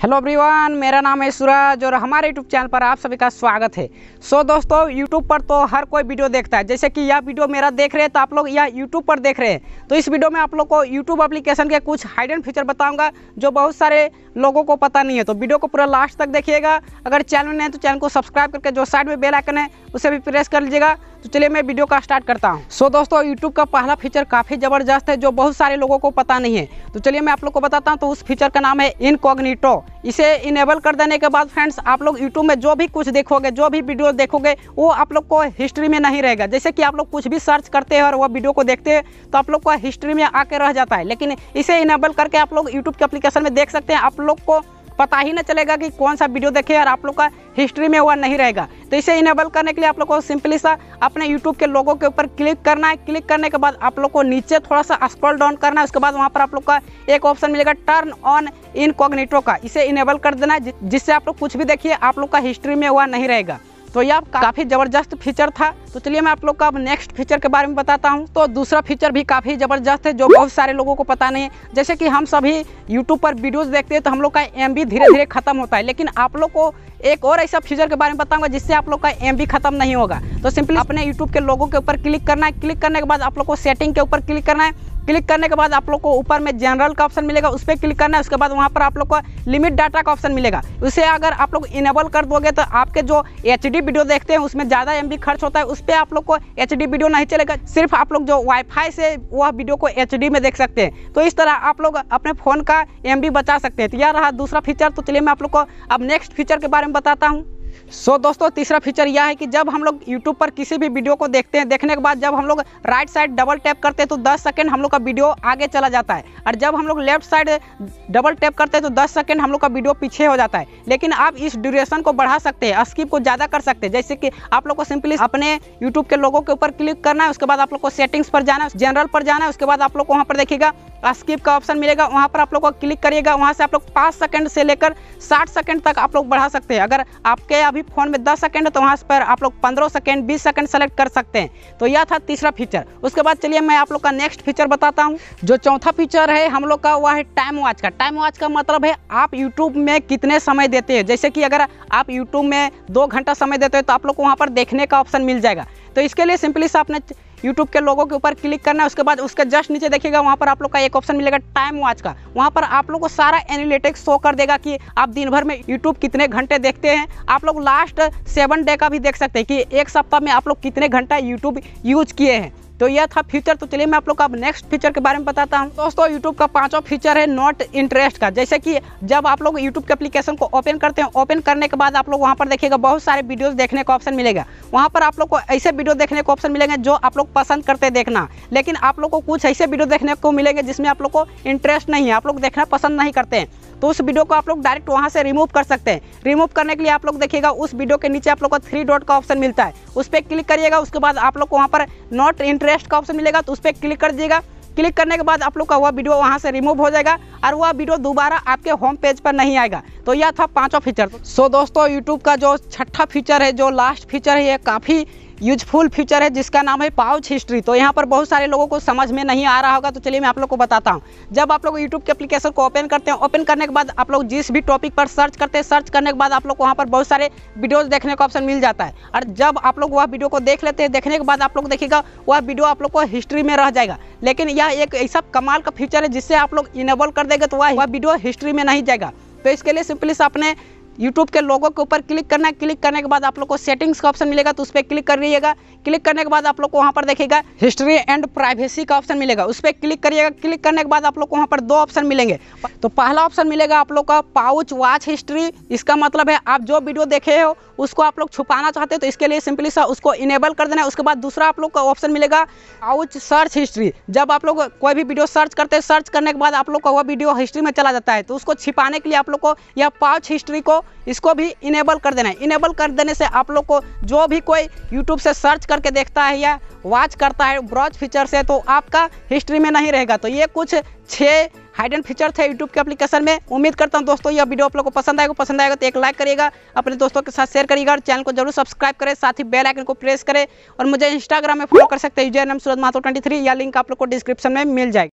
Hello everyone, मेरा नाम है सूरज और हमारे यूट्यूब चैनल पर आप सभी का स्वागत है। दोस्तों, यूट्यूब पर तो हर कोई वीडियो देखता है। जैसे कि यह वीडियो मेरा देख रहे हैं तो आप लोग यह यूट्यूब पर देख रहे हैं। तो इस वीडियो में आप लोग को यूट्यूब एप्लीकेशन के कुछ हाइडन फीचर बताऊंगा जो बहुत सारे लोगों को पता नहीं है। तो वीडियो को पूरा लास्ट तक देखिएगा। अगर चैनल में नहीं तो चैनल को सब्सक्राइब करके जो साइड में बेल आइकन है उसे भी प्रेस कर लीजिएगा। तो चलिए मैं वीडियो का स्टार्ट करता हूँ। दोस्तों, यूट्यूब का पहला फीचर काफ़ी ज़बरदस्त है जो बहुत सारे लोगों को पता नहीं है। तो चलिए मैं आप लोग को बताता हूँ। तो उस फीचर का नाम है इनकॉग्निटो। इसे इनेबल कर देने के बाद फ्रेंड्स, आप लोग यूट्यूब में जो भी कुछ देखोगे, जो भी वीडियो देखोगे, वो आप लोग को हिस्ट्री में नहीं रहेगा। जैसे कि आप लोग कुछ भी सर्च करते हैं और वह वीडियो को देखते हैं तो आप लोग को हिस्ट्री में आके रह जाता है। लेकिन इसे इनेबल करके आप लोग यूट्यूब के एप्लीकेशन में देख सकते हैं। आप लोग को पता ही ना चलेगा कि कौन सा वीडियो देखे और आप लोग का हिस्ट्री में हुआ नहीं रहेगा। तो इसे इनेबल करने के लिए आप लोग को सिंपली सा अपने यूट्यूब के लोगो के ऊपर क्लिक करना है। क्लिक करने के बाद आप लोग को नीचे थोड़ा सा स्क्रॉल डाउन करना है। उसके बाद वहाँ पर आप लोग का एक ऑप्शन मिलेगा टर्न ऑन इनकॉग्निटो का। इसे इनेबल कर देना है जिससे आप लोग कुछ भी देखिए आप लोग का हिस्ट्री में हुआ नहीं रहेगा। तो यह काफ़ी ज़बरदस्त फीचर था। तो चलिए मैं आप लोग का अब नेक्स्ट फीचर के बारे में बताता हूं। तो दूसरा फीचर भी काफ़ी ज़बरदस्त है जो बहुत सारे लोगों को पता नहीं है। जैसे कि हम सभी यूट्यूब पर वीडियोस देखते हैं तो हम लोग का एमबी धीरे धीरे खत्म होता है। लेकिन आप लोग को एक और ऐसा फीचर के बारे में बताऊंगा जिससे आप लोग का एमबी खत्म नहीं होगा। तो सिंपली अपने यूट्यूब के लोगों के ऊपर क्लिक करना है। क्लिक करने के बाद आप लोग को सेटिंग के ऊपर क्लिक करना है। क्लिक करने के बाद आप लोग को ऊपर में जनरल का ऑप्शन मिलेगा, उस पर क्लिक करना है। उसके बाद वहाँ पर आप लोग को लिमिट डाटा का ऑप्शन मिलेगा। उसे अगर आप लोग इनेबल कर दोगे तो आपके जो एचडी वीडियो देखते हैं उसमें ज़्यादा एमबी खर्च होता है। उस पर आप लोग को एचडी वीडियो नहीं चलेगा। सिर्फ आप लोग जो वाईफाई से वह वीडियो को एचडी में देख सकते हैं। तो इस तरह आप लोग अपने फ़ोन का एमबी बचा सकते हैं। तो यह रहा दूसरा फीचर। तो चलिए मैं आप लोग को अब नेक्स्ट फीचर के बारे में बताता हूँ। दोस्तों, तीसरा फीचर यह है कि जब हम लोग YouTube पर किसी भी वीडियो को देखते हैं, देखने के बाद जब हम लोग राइट साइड डबल टैप करते हैं तो 10 सेकंड हम लोग का वीडियो आगे चला जाता है। और जब हम लोग लेफ्ट साइड डबल टैप करते हैं तो 10 सेकंड हम लोग का वीडियो पीछे हो जाता है। लेकिन आप इस ड्यूरेशन को बढ़ा सकते हैं, स्किप को ज़्यादा कर सकते हैं। जैसे कि आप लोग को सिंपली अपने YouTube के लोगों के ऊपर क्लिक करना है। उसके बाद आप लोग को सेटिंग्स पर जाना है, जनरल पर जाना है। उसके बाद आप लोग को वहाँ पर देखिएगा स्किप का ऑप्शन मिलेगा, वहाँ पर आप लोग को क्लिक करिएगा। वहाँ से आप लोग 5 सेकंड से लेकर 60 सेकंड तक आप लोग बढ़ा सकते हैं। अगर आपके अभी फ़ोन में 10 सेकंड है तो वहाँ पर आप लोग 15 सेकंड 20 सेकंड सेलेक्ट कर सकते हैं। तो यह था तीसरा फीचर। उसके बाद चलिए मैं आप लोग का नेक्स्ट फीचर बताता हूँ। जो चौथा फीचर है हम लोग का वह है टाइम वॉच का। टाइम वॉच का मतलब है आप यूट्यूब में कितने समय देते हैं। जैसे कि अगर आप यूट्यूब में 2 घंटा समय देते हैं तो आप लोग को वहाँ पर देखने का ऑप्शन मिल जाएगा। तो इसके लिए सिंपली सा आपने यूट्यूब के लोगों के ऊपर क्लिक करना है। उसके बाद उसके जस्ट नीचे देखिएगा वहाँ पर आप लोग का एक ऑप्शन मिलेगा टाइम वॉच का। वहाँ पर आप लोग को सारा एनालिटिक्स शो कर देगा कि आप दिन भर में यूट्यूब कितने घंटे देखते हैं। आप लोग लास्ट 7 डे का भी देख सकते हैं कि एक सप्ताह में आप लोग कितने घंटा यूट्यूब यूज किए हैं। तो यह था फीचर। तो चलिए मैं आप लोग का अब नेक्स्ट फीचर के बारे में बताता हूं। दोस्तों, यूट्यूब का 5वां फीचर है नॉट इंटरेस्ट का। जैसे कि जब आप लोग यूट्यूब के एप्लीकेशन को ओपन करते हैं, ओपन करने के बाद आप लोग वहां पर देखिएगा बहुत सारे वीडियोस देखने का ऑप्शन मिलेगा। वहां पर आप लोग को ऐसे वीडियो देखने को ऑप्शन मिलेंगे जो आप लोग पसंद करते देखना। लेकिन आप लोग को कुछ ऐसे वीडियो देखने को मिलेंगे जिसमें आप लोग को इंटरेस्ट नहीं है, आप लोग देखना पसंद नहीं करते हैं। तो उस वीडियो को आप लोग डायरेक्ट वहां से रिमूव कर सकते हैं। रिमूव करने के लिए आप लोग देखिएगा उस वीडियो के नीचे आप लोग को 3 डॉट का ऑप्शन मिलता है, उस पर क्लिक करिएगा। उसके बाद आप लोग को वहाँ पर नॉट इंटरेस्ट का ऑप्शन मिलेगा, तो उस पर क्लिक कर दीजिएगा। क्लिक करने के बाद आप लोग का वह वीडियो वहाँ से रिमूव हो जाएगा और वह वीडियो दोबारा आपके होम पेज पर नहीं आएगा। तो यह था 5वां फीचर। दोस्तों, यूट्यूब का जो 6ठा फीचर है, जो लास्ट फीचर है, ये काफ़ी यूजफुल फीचर है जिसका नाम है पाउच हिस्ट्री। तो यहाँ पर बहुत सारे लोगों को समझ में नहीं आ रहा होगा। तो चलिए मैं आप लोग को बताता हूँ। जब आप लोग यूट्यूब के एप्लीकेशन को ओपन करते हैं, ओपन करने के बाद आप लोग जिस भी टॉपिक पर सर्च करते हैं, सर्च करने के बाद आप लोग को वहाँ पर बहुत सारे वीडियोस देखने का ऑप्शन मिल जाता है। और जब आप लोग वह वीडियो को देख लेते हैं, देखने के बाद आप लोग देखिएगा वह वीडियो आप लोग को हिस्ट्री में रह जाएगा। लेकिन यह एक ऐसा कमाल का फीचर है जिससे आप लोग इनेबल कर देंगे तो वह वीडियो हिस्ट्री में नहीं जाएगा। तो इसके लिए सिंपली से अपने यूट्यूब के लोगों के ऊपर क्लिक करना है। क्लिक करने के बाद आप लोग को सेटिंग्स का ऑप्शन मिलेगा, तो उस पर क्लिक करिएगा। क्लिक करने के बाद आप लोग को वहाँ पर देखिएगा हिस्ट्री एंड प्राइवेसी का ऑप्शन मिलेगा, उस पर क्लिक करिएगा। क्लिक करने के बाद आप लोग को वहाँ पर 2 ऑप्शन मिलेंगे। तो पहला ऑप्शन मिलेगा आप लोग का पाउच वॉच हिस्ट्री। इसका मतलब है आप जो वीडियो देखे हो उसको आप लोग छुपाना चाहते हैं, तो इसके लिए सिंपली सा उसको इनेबल कर देना है। उसके बाद दूसरा आप लोग का ऑप्शन मिलेगा पाउच सर्च हिस्ट्री। जब आप लोग कोई भी वीडियो सर्च करते हैं, सर्च करने के बाद आप लोग का वह वीडियो हिस्ट्री में चला जाता है, तो उसको छिपाने के लिए आप लोग को यह पाउच हिस्ट्री को इसको भी इनेबल कर देना है। इनेबल कर देने से आप लोग को जो भी कोई यूट्यूब से सर्च करके देखता है या वॉच करता है ब्राउज फीचर से, तो आपका हिस्ट्री में नहीं रहेगा। तो ये कुछ 6 हाइडन फीचर थे यूट्यूब के एप्लीकेशन में। उम्मीद करता हूं दोस्तों यह वीडियो आप लोगों को पसंद आएगा तो एक लाइक करिएगा, अपने दोस्तों के साथ शेयर करिएगा और चैनल को जरूर सब्सक्राइब करें, साथ ही बेल आइकन को प्रेस करें। और मुझे इंस्टाग्राम में फॉलो कर सकते हैं, यूजर नेम सूरज महतो 23 या लिंक आप लोग को डिस्क्रिप्शन में मिल जाएगा।